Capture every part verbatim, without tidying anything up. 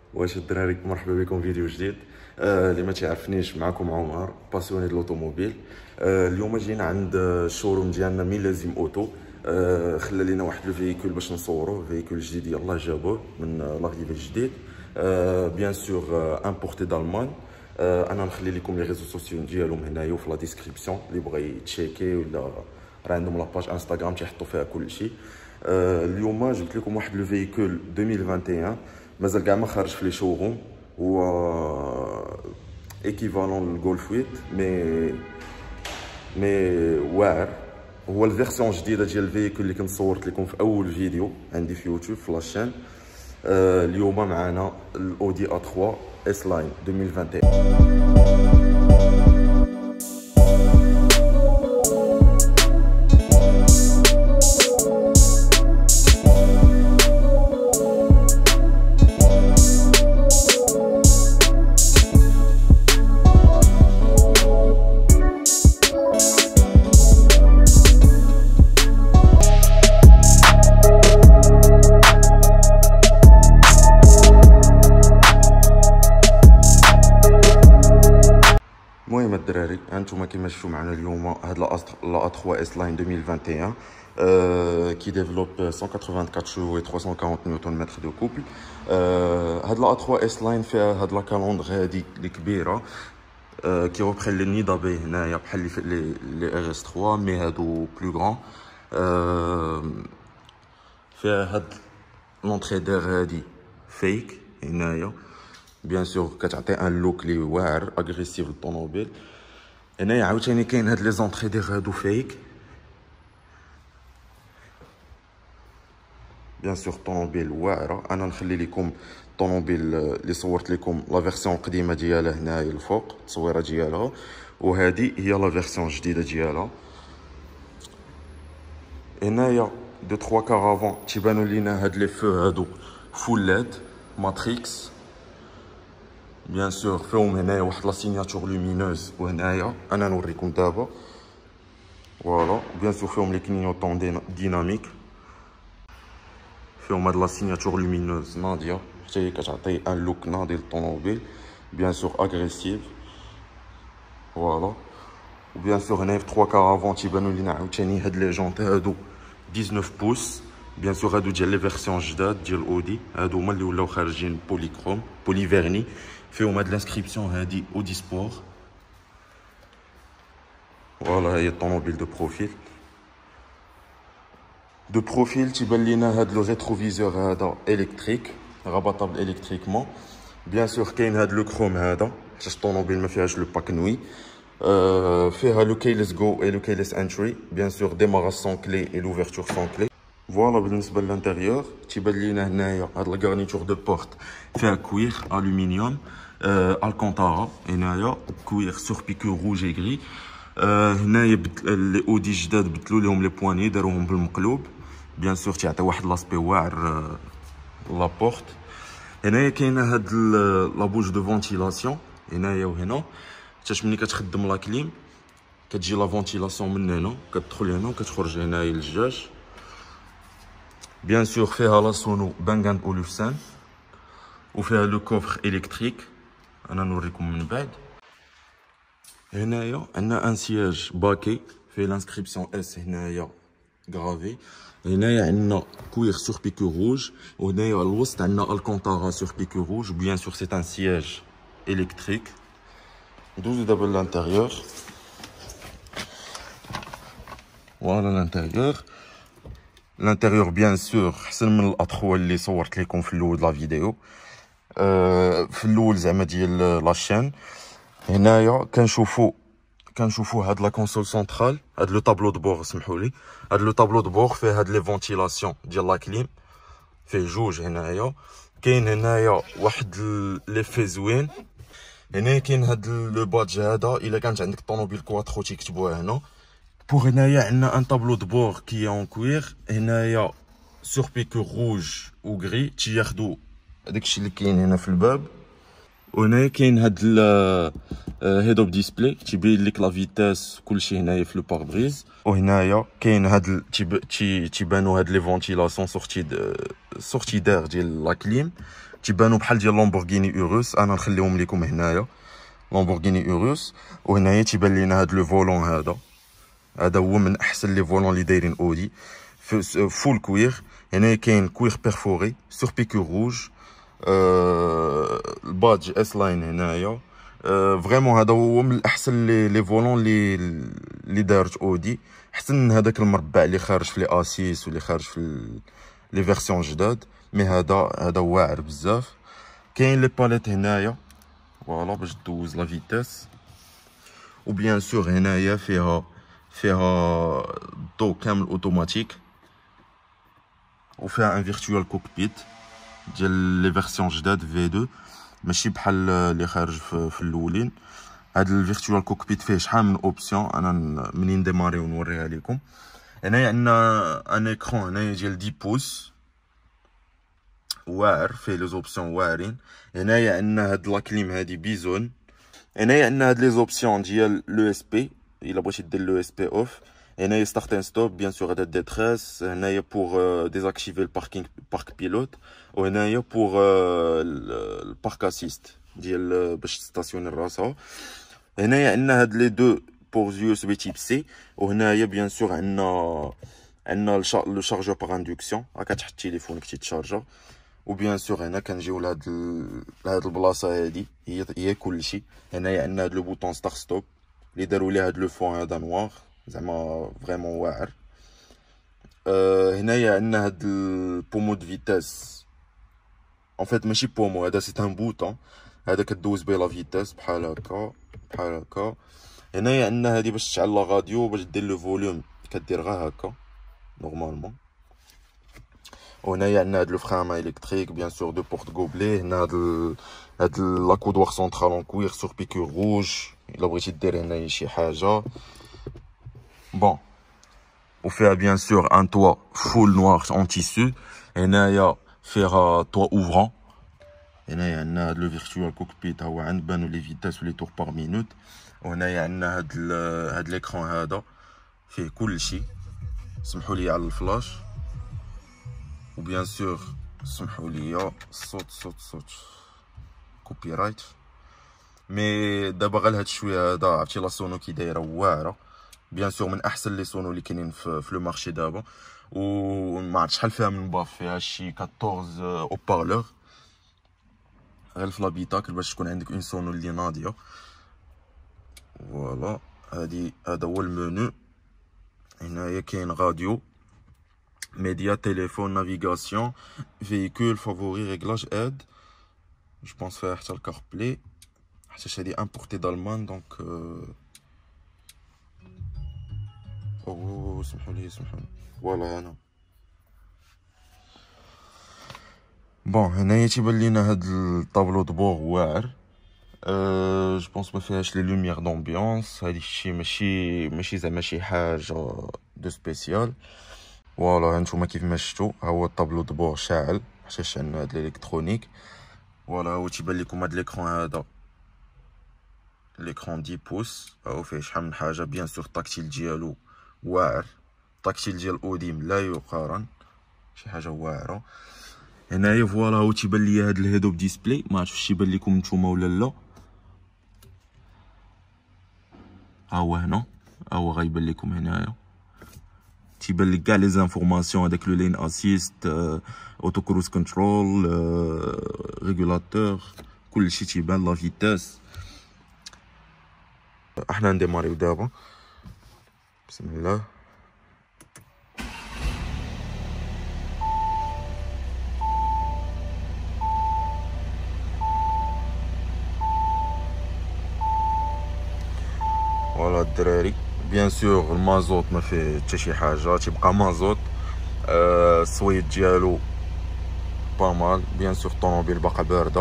واش الدراري مرحبا بكم فيديو جديد. آه اللي ما تعرفنيش معكم عمر باسيوني د لوطوموبيل. آه اليوم جينا عند الشوروم ديالنا ميلازيم اوتو. آه خلى لينا واحد لو فييكول باش نصوروه، فييكول جديد يلاه جابوه من لاغيفي الجديد. آه بيان سور آه امبورتي دالمان. آه انا نخلي لكم لي ريزو سوسيو ديالهم هنايا وفي لا ديسكريبسيون، اللي بغى يتشيكي ولا راه عندهم لاباج انستغرام تيحطوا فيها كلشي. آه اليوم جبت لكم واحد لو فييكول ألفين وواحد وعشرين مازال كاع ما خرج في لي شوروم، هو ايكيفالون للغولف ثمانية مي مي واعر. هو الفيرسيون الجديده ديال الفييكول اللي كنت صورت لكم في اول فيديو عندي في يوتيوب في لاشين. آه اليوم معنا الاودي إيه ثلاثة اس لاين ألفين وواحد وعشرين. المهم الدراري هانتوما كيما شفتوا معنا اليوم هاد لا إيه ثلاثة اس لاين ألفين وواحد وعشرين آه كي ديفلوب مية وأربعة وثمانين شو و ثلاثمية وأربعين نيوتن متر دو كوبل. آه هاد لا إيه ثلاثة اس لاين فيها هاد لا كالوندر هادي اللي كبيره، آه كي روبخي لي نيدا بي هنايا بحال لي لي لي ار اس ثلاثة مي هادو بلو غران. آه فيها هاد لونطري دير هادي فيك هنايا، بيان سور كتعطي ان لوك لي واعر اغريسيف للطوموبيل. هنايا عاوتاني كاين هاد لي زونطري دير هادو فيك، بيان سور طوموبيل واعره. انا نخلي لكم الطوموبيل اللي صورت لكم لا فيرسيون القديمه ديالها هنايا الفوق التصويره ديالها، وهذه هي لا فيرسيون الجديده ديالها. هنايا دو تخوا كارافون تيبانوا لينا هاد لي فو هادو فول ليد ماتريكس، بيان سور فيهم هنايا واحد لا سيناتور لومينوز، وهنايا انا نوريكم دابا فوالا. بيان سور فيهم لي كلينيوطون ديناميك، فيهم هاد لا سيناتور لومينوز ناضيه حتى هي كتعطي ان لوك ناضي للطوموبيل، بيان سور اغريسيف فوالا. وبيان سور هنايا في تخوا كارافون تيبانوا لينا عاوتاني هاد لي جونط هادو تسعطاش بوس، بيان سور هادو ديال لي فيرسيون جداد ديال اودي، هادو هما اللي ولاو خارجين بوليكروم بولي فيرني، فيهم هاد لانسكريبسيون هادي اودي سبور فوالا. هي الطوموبيل دو بروفيل دو بروفيل تيبان لينا هاد لو ريتروفيزور هذا الكتريك رابطابل الكتريكمون، بيان سور كاين هاد لو كروم هذا حيت الطوموبيل ما فيهاش لو باك نوي. آه فيها لو كيلس جو اي لو كيلس انتري، بيان سور ديماراج سون كلي اي لوفرتور سون كلي فوالا. بالنسبه للانتيريور تيبان لينا هنايا هاد لا غارنيتور دو بورت فيها كوير الومنيوم آه الكونتارا، هنايا كوير سور بيكو روج اي غري. آه هنايا لي اودي جداد بدلوا لهم لي بواني داروهم بالمقلوب، بيان سور تيعطي واحد لاسبي واعر آه لابورت. هنايا كاينه هاد لابوج دو فونتيلاسيون هنايا وهنا، حتى ملي كتخدم لا كليم كتجي لا فونتيلاسيون من هنا كتدخل هنا وكتخرج هنايا للجاج. بيان سور فيها لا سونو بانغان اولوفسان، وفيها لو كوفر الكتريك انا نوريكم من بعد. هنايا عندنا ان سياج باكي فيه لانسكريبسيون اس هنايا غرافي. هنايا عندنا كوير سور بيكو روج، وهنايا على الوسط عندنا الكونتارا سور بيكو روج، بيان سور سي ان سياج الكتريك. ندوزو دابا للانتيريور فوالا. الانتيريور الانتيريور بيان سور حسن من الاطخوه اللي صورت لكم في الاول لا فيديو، أه في الاول زعما ديال لاشين. هنايا كنشوفوا كنشوفوا هاد لا كونسول سونطرال، هاد لو طابلو دو بور سمحوا لي، هاد لو طابلو دو بور فيه هاد لي فونتيلاسيون ديال لا كليم، فيه جوج هنايا. كاين هنايا واحد ليفي زوين، هنايا كاين هاد لو بادج هذا الا كانت عندك طوموبيل كواترو تيكتبوها هنا. بوغ هنايا عندنا ان طابلو دو بور كي اون كوير، هنايا سور بيكو روج و غري تياخدو داكشي اللي كاين هنا في الباب. وهنايا كاين هاد هيد اوب ديسبلاي تيبين لك لا فيتاس كلشي هنايا في لو بار بريز. وهنايا كاين هاد تيبانو هاد لي فونتيلاسيون سورتي سورتي دار ديال لا كليم. تيبانو بحال ديال لامبورغيني اوروس. انا نخليهم لكم هنايا لامبورغيني اوروس. وهنايا تيبان لينا هاد لو فولون هذا هذا هو من احسن لي فولون اللي دايرين اودي فول كوير. هنايا كاين كوير بيرفوري سور بيكو روج. أه البادج اس لاين هنايا. أه فريمون هذا هو من الاحسن لي لي فولون اللي اللي دارت اودي، احسن من هذاك المربع اللي خارج في لي اسيس واللي خارج في لي فيرسيون جداد. مي هذا هذا واعر بزاف. كاين لي باليت هنايا فوالا باش دوز لا فيتاس. وبيان سور هنايا فيها فيها الضو كامل اوتوماتيك، وفيها ان فيرتوال كوكبيت ديال لي فيرسيون جداد في اثنين، ماشي بحال اللي خارج في, في الاولين. هاد الفيرتوال كوكبيت فيه شحال من اوبسيون، انا منين ديماري ونوريها لكم. هنايا عندنا ان ايكرون هنايا ديال عشرة بوس واعر، فيه لي زوبسيون واعرين. هنايا عندنا هاد لا كليم هادي بيزون. هنايا عندنا هاد لي زوبسيون ديال لو اس بي الا بغيتي دير لو اس بي اوف. هنايا ستارت اند ستوب بيان سور هذا ديتريس. هنايا بور ديزاكتيفي الباركينغ بارك بيلوت. وهنايا بور البارك اسيست ديال باش تستاسيوني راسها. هنايا عندنا هاد لي دو بور يو اس بي تيب سي. وهنايا بيان سور عندنا عندنا لو شارجور باغ اندكسيون، هاكا كتحط تليفونك تيتشارجا. وبيان سور هنا كنجيو لهاد ال... لهاد البلاصه هادي هي هي كلشي. هنايا عندنا هاد لو بوطون ستارت ستوب اللي داروا ليه هاد لو فون هذا نوار زعما فريمون واعر. أه هنايا عندنا هاد البومو دو فيتاس. ان فيت ماشي بومو، هذا سي ان بوطون هذا كدوز بيه لا فيتاس بحال هكا بحال هكا. هنايا عندنا هادي باش تشعل لا راديو باش دير لو فوليوم كدير غير هكا نورمالمون. وهنايا عندنا هاد لو فريم الكتريك بيان سور دو بورت غوبلي. هنا هاد ال... هاد لا كودوار سونترال اون كوير سور بيكو روج الا بغيتي دير هنايا شي حاجه بون. وفيها بيان سور ان توا فول نوار اون تيسو. هنايا فيها توا اوفرون. هنايا عندنا هاد لو فيرتوال كوكبيت، ها هو عند بانو لي فيتاس ولي تور باغ مينوت. وهنايا عندنا هاد ال... هاد ليكرون هذا فيه كلشي. سمحوا لي على الفلاش. وبيان سور سمحوا لي الصوت صوت صوت كوبي رايت. مي دابا غير هاد الشويه هذا عرفتي لا سونو كي دايره واعره. بيان سور من احسن لي سونو اللي كاينين في, في لو مارشي دابا. وما عرفت شحال فيها من باف، فيها شي أربعطاش او بارلور غير في لابيتاكل باش تكون عندك اون سونو اللي ناضيه. فوالا هادي هذا هو المنيو. هنايا كاين راديو ميديا تليفون نافيغاسيون فيكول فافوري ريغلاج اد. جو بونس فيها حتى الكار بلاي حيتاش هادي امبورتي دالمان دونك او سمحوا لي سمحوا لي فوالا هنا. بون هنايا تيبان لينا هاد الطابلو دبور واعر. أه جو بونس ما فيهاش لي لوميير دومبيونس، هادي الشي ماشي ماشي زعما شي حاجه دو سبيسيال. فوالا هانتوما كيف ما شفتوا ها هو الطابلو دبور شاعل حيتاش عندنا هاد الالكترونيك. فوالا هو تيبان لكم هاد ليكرون هذا ليكرون عشرة بوس، ها هو فيه شحال من حاجه. بيان سور التاكتيل ديالو واعر، التاكتيل ديال اوديم لا يقارن، شي حاجه واعره. هنايا فوالا هو تيبان ليا هاد الهيد اوب ديسبلاي، ما عرفتش تيبان لكم نتوما ولا لا. ها هو هنا ها هو غيبان لكم هنايا تيبان لك كاع لي زانفورماسيون، هذاك لو لين اسيست اوتو كروز كنترول ريغولاتور كلشي تيبان لا فيتاس. احنا نديماريو دابا بسم الله. فوالا الدراري بيان سور المازوت ما فيه حتى شي حاجه، تيبقى مازوت. أه الصويت ديالو با مال. بيان سور الطوموبيل باقا بارده.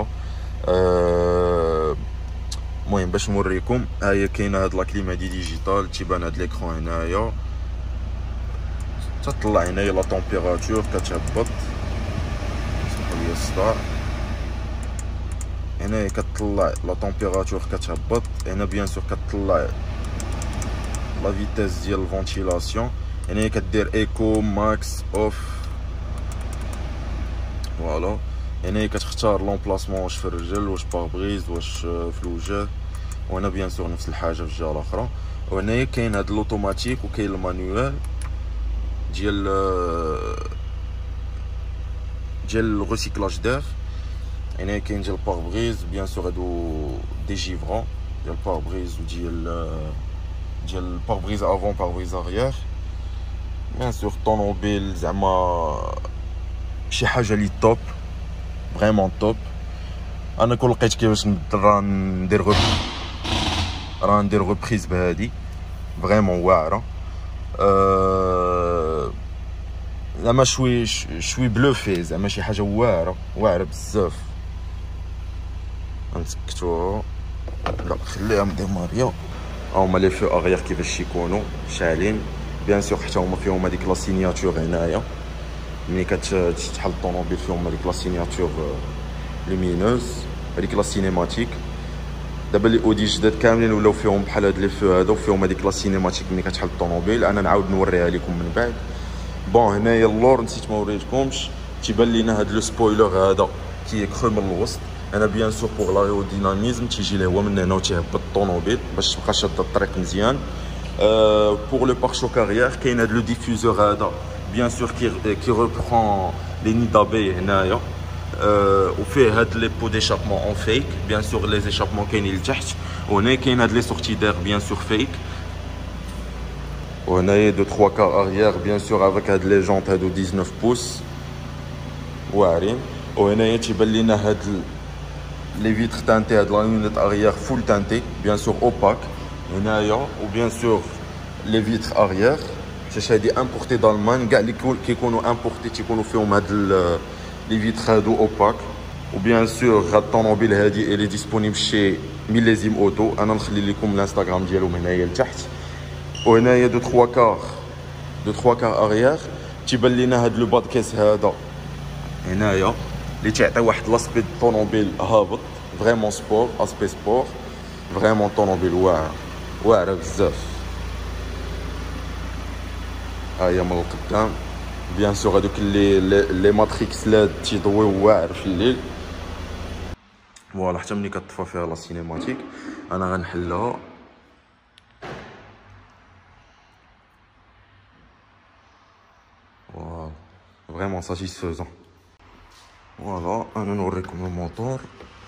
المهم أه باش نوريكم ها هي كاينه هاد لا كليم هادي ديجيتال. تيبان هاد ليكرون هنايا تطلع هنايا لا طومبيراتور كتهبط سمحوا لي الصداع. هنايا كتطلع لا طومبيراتور كتهبط. هنا بيان سور كتطلع لا فيتاس ديال الفونتيلاسيون. هنايا كدير ايكو ماكس اوف. فوالا هنايا كتختار لومبلاسمون واش في الرجل واش باربريز واش في الوجه، وهنا بيان سور نفس الحاجه في الجهه الاخرى. وهنايا كاين هاد الاوتوماتيك وكاين المانيوال ديال ديال الريسيكلاج داف. هنايا كاين ديال الباربريز بيان سور هادو دي جيفرون ديال الباربريز وديال ديال الباربريز افون باربريز اريير. بيان سور طونوبيل زعما شي حاجه لي توب فريمون توب. انا كون لقيت كيفاش راه ندير غو راه ندير غوبريز بهادي فريمون واعره. أه... زعما شوي شوي بلوفي، زعما شي حاجه واعره واعره بزاف. غنسكتوها، لا خليها مديماريه. هما لي فو اغيير كيفاش يكونوا شاعلين بيان سور، حتى هما فيهم هذيك لا سينياتور هنايا ملي كتحل الطوموبيل، فيهم هذيك لا سينياتور لومينوز هذيك لا سينيماتيك. دابا لي اودي جداد كاملين ولاو فيهم بحال هاد لي فو هادو، فيهم هذيك لا سينيماتيك ملي كتحل الطوموبيل. انا نعاود نوريها لكم من بعد. بون هنايا اللور نسيت ما وريتكمش، تيبان لينا هاد لو سبويلر هذا كيكخو من الوسط. انا بيان سور بوغ لايروديناميزم تيجي له هو من هنا وتيهبط الطوموبيل باش تبقى شاده الطريق مزيان. أه بوغ لو بارشوك اريير كاين هاد لو ديفوزور هذا بيان سور كي كي ريبرون لي ني دابي هنايا. أه وفيه هاد لي بو ديشابمون اون فيك بيان سور، لي زيشابمون كاينين لتحت. وهنا كاين هاد لي سورتي دير بيان سور فيك. وهنايا دو تخوا كار اريير بيان سور افيك هاد لي جونط هادو ديزنوف بوس واعرين. وهنايا تيبان لينا هاد لي فيتر تانتي، هاد لا لونيت اريير فول تانتي بيان سور اوباك هنايا. وبيان سور لي فيتر اريير حيت هادي امبورتي d'Allemagne، كاع اللي كيكونوا امبورتي تيكونوا فيهم هاد لي فيتر هادو اوباك. وبيان سور هاد الطوموبيل هادي الي ديسپونيبل شي ميليزيم اوتو. انا نخلي لكم الانستغرام ديالهم هنايا لتحت. وهنايا دو تخوا كار دو تخوا كار اريير تيبان لينا هاد لو باد كيس هذا هنايا اللي تيعطي واحد لاسبي طوموبيل هابط فريمون سبور، اسبي سبور فريمون طوموبيل واعر واعره بزاف. ها هي من القدام بيان سور هادوك لي لي ماتريكس لاد تيضويو واعر في الليل. فوالا حتى ملي كطفى فيها لا سينيماتيك. انا غنحلها فوالا فريمون ساتيسفيزون. فوالا انا نوريكم الموتور.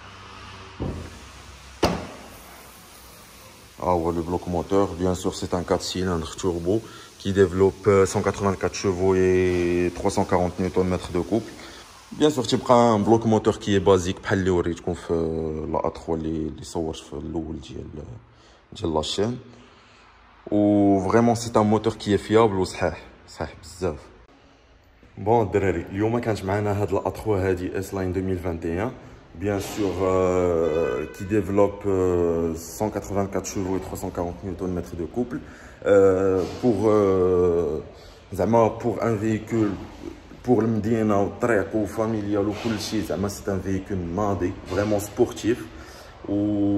ها هو لو بلوك موتور بيان سور سي ان quatre cylindres turbo qui développe cent quatre-vingt-quatre chevaux et trois cent quarante newton-mètres de couple. بيان سور تيبقى ان بلوك موتور كي بازيك بحال اللي وريتكم في لا ا ثلاثة اللي اللي صورت في الاول ديال ديال لاشين. و فريمون سي ان موتور كي فيابل وصحيح صحيح بزاف. بون الدراري اليوم كانت معنا هاد لا ا ثلاثة هادي اس لاين ألفين وواحد وعشرين bien sûr euh, qui développe euh, cent quatre-vingt-quatre chevaux et trois cent quarante newton-mètres de couple euh, pour euh, زعما pour un véhicule pour المدينه والطريق وفاميليال وكل شيء. زعما سي ان فيكول ناضي فريمون سبورتيف. و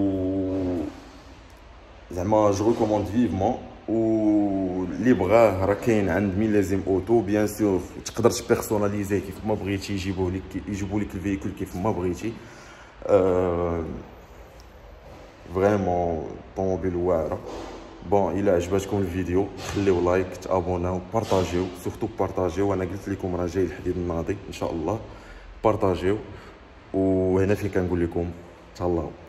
زعما جو ريكوموند فيفمون. و اللي بغاه راه كاين عند ميليزيم اوتو بيان سور تقدر تبيرسوناليزيه كيف ما بغيتي، يجيبوه لك يجيبوا لك الفيكول كيف ما بغيتي. أه فريمون طوموبيل واعره. بون الى عجبتكم الفيديو خليو لايك، تابوناو، بارطاجيو، سورتو بارطاجيو. انا قلت لكم راه جاي الحديد الناضي ان شاء الله. بارطاجيو. وهنا فين كنقول لكم تهلاو.